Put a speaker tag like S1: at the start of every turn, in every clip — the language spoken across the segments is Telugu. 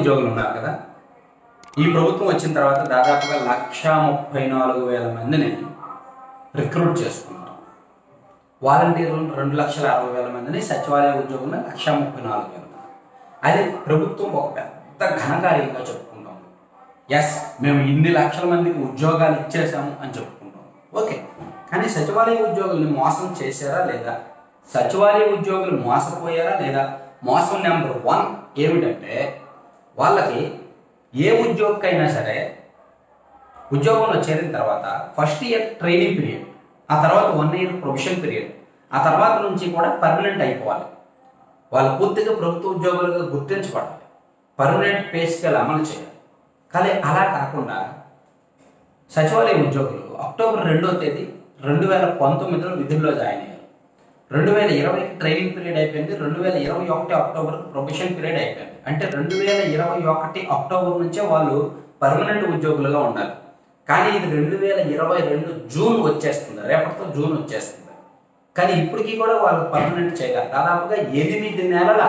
S1: ఉద్యోగులు ఉన్నారు కదా. ఈ ప్రభుత్వం వచ్చిన తర్వాత దాదాపుగా 1,34,000 మందిని రిక్రూట్ చేసుకున్నారు. వాలంటీర్లు 2,60,000 మందిని, సచివాలయ ఉద్యోగులను 1,34,000 మంది. అది ప్రభుత్వం ఒక పెద్ద ఘనకార్యంగా చెప్పుకుంటాం. ఎస్, మేము ఇన్ని లక్షల మందికి ఉద్యోగాలు ఇచ్చేసాము అని చెప్పుకుంటాం. ఓకే, కానీ సచివాలయ ఉద్యోగుల్ని మోసం చేశారా లేదా? సచివాలయ ఉద్యోగులు మోసపోయారా లేదా? మోసం నెంబర్ 1 ఏమిటంటే, వాళ్ళకి ఏ ఉద్యోగికైనా సరే ఉద్యోగంలో చేరిన తర్వాత ఫస్ట్ ఇయర్ ట్రైనింగ్ పీరియడ్, ఆ తర్వాత 1 ఇయర్ ప్రొఫెషన్ పీరియడ్, ఆ తర్వాత నుంచి కూడా పర్మనెంట్ అయిపోవాలి. వాళ్ళు పూర్తిగా ప్రభుత్వ ఉద్యోగులుగా గుర్తించబడాలి, పర్మనెంట్ పే స్కేల్ అమలు చేయాలి. కానీ అలా కాకుండా సచివాలయ ఉద్యోగులు అక్టోబర్ 2వ తేదీ 2019లో విధుల్లో జాయిన్ అయ్యారు. 2020కి ట్రైనింగ్ పీరియడ్ అయిపోయింది. 2021 అక్టోబర్ ప్రొఫెషన్ పీరియడ్ అయిపోయింది. అంటే 2021 అక్టోబర్ నుంచే వాళ్ళు పర్మనెంట్ ఉద్యోగులుగా ఉండాలి. కానీ ఇది 2022 జూన్ వచ్చేస్తుంది, రేపటితో జూన్ వచ్చేస్తుంది. కానీ ఇప్పటికీ కూడా వాళ్ళు పర్మనెంట్ చేయగలరు. దాదాపుగా 8 నెలల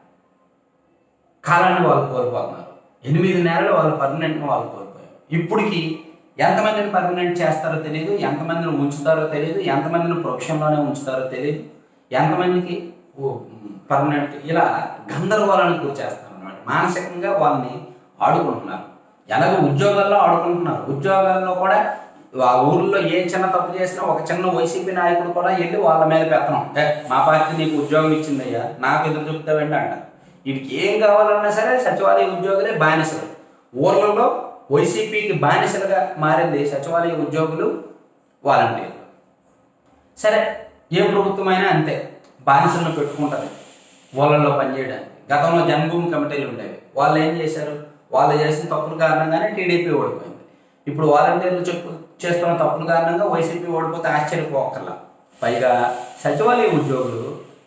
S1: కాలాన్ని వాళ్ళు కోల్పోతున్నారు. 8 నెలలు వాళ్ళు పర్మనెంట్ని వాళ్ళు కోల్పోయారు. ఇప్పటికి ఎంతమందిని పర్మనెంట్ చేస్తారో తెలియదు, ఎంతమందిని ఉంచుతారో తెలియదు, ఎంతమందిని ప్రొఫెషన్లోనే ఉంచుతారో తెలియదు, ఎంతమందికి పర్మనెంట్, ఇలా గందరగోళాన్ని గురి చేస్తారు అన్నమాట. మానసికంగా వాళ్ళని ఆడుకుంటున్నారు. ఎలాగో ఉద్యోగాల్లో ఆడుకుంటున్నారు. ఉద్యోగాల్లో కూడా ఆ ఊర్లో ఏ చిన్న తప్పు చేసినా ఒక చిన్న వైసీపీ నాయకుడు కూడా వెళ్ళి వాళ్ళ మీద పెత్తనం, మా పార్టీ నీకు ఉద్యోగం ఇచ్చిందయ్యా, నాకు ఎదురు చెప్తావండి అంటారు. వీటికి ఏం కావాలన్నా సరే సచివాలయ ఉద్యోగులే బానిసలు. ఊర్లలో వైసీపీకి బానిసలుగా మారింది సచివాలయ ఉద్యోగులు, వాలంటీర్లు. సరే, ఏ ప్రభుత్వమైనా అంతే, బానిసలను పెట్టుకుంటుంది ఊళ్ళల్లో పనిచేయడానికి. గతంలో జన్మభూమి కమిటీలు ఉండేవి. వాళ్ళు ఏం చేశారు? వాళ్ళు చేసిన తప్పుల కారణంగానే టీడీపీ ఓడిపోయింది. ఇప్పుడు వాలంటీర్లు చేస్తున్న తప్పుల కారణంగా వైసీపీ ఓడిపోతే ఆశ్చర్యపోకర్లా. పైగా సచివాలయ ఉద్యోగులు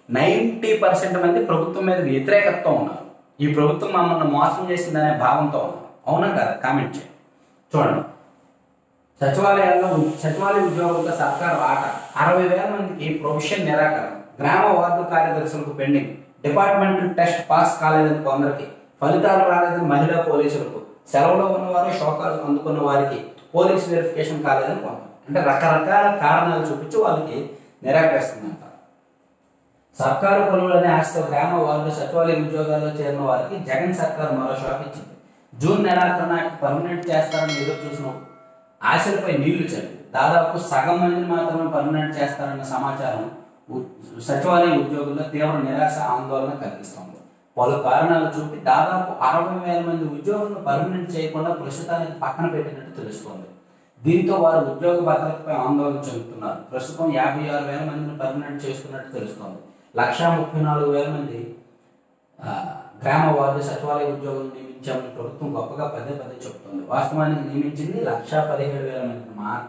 S1: 90% మంది ప్రభుత్వం మీద వ్యతిరేకతతో ఉన్నారు. ఈ ప్రభుత్వం మమ్మల్ని మోసం చేసిందనే భావంతో ఉన్నారు. అవునా కదా? కామెంట్ చేయండి. చూడండి, సచివాలయ ఉద్యోగులతో సర్కారు ఆట. 60,000 మందికి ప్రొఫెషన్ నిరాకరణ, గ్రామ వార్డు కార్యదర్శులకు పెండింగ్, డిపార్ట్మెంటల్ టెస్ట్ పాస్ కాలేదని కొందరికి, ఫలితాలు రాలేదని మహిళా పోలీసులకు, సెలవులో ఉన్నవారు షోకాలు అందుకున్న వారికి పోలీస్ వెరిఫికేషన్ కాలేదని కొందరు. అంటే రకరకాల కారణాలు చూపించి వాళ్ళకి నిరాకరిస్తుందంట. సర్కారు పనులనే ఆశతో గ్రామ వార్డు సచివాలయ ఉద్యోగాల్లో చేరిన వారికి జగన్ సర్కారు మరో షాక్ ఇచ్చింది. జూన్ నెలాఖరున పర్మనెంట్ చేస్తారని ఎదురు చూసిన ఆశలపై నీళ్లు చల్లింది. దాదాపు సగం మందిని మాత్రమే పర్మనెంట్ చేస్తారన్న సమాచారం సచివాలయ ఉద్యోగుల్లో తీవ్ర నిరాశ, ఆందోళన కలిగిస్తోంది. పలు కారణాలు చూపి దాదాపు 60,000 మంది ఉద్యోగులను పర్మనెంట్ చేయకుండా ప్రస్తుతానికి పక్కన పెట్టినట్టు తెలుస్తోంది. దీంతో వారు ఉద్యోగ భద్రతపై ఆందోళన చెందుతున్నారు. ప్రస్తుతం 56,000 మందిని పర్మనెంట్ చేసుకున్నట్టు తెలుస్తోంది. 1,34,000 మంది గ్రామ వార్డు సచివాలయ ఉద్యోగులు నియమించామని ప్రభుత్వం గొప్పగా పదే చెబుతోంది. వాస్తవానికి నియమించింది 1,17,000 మందిని మాత్రమే.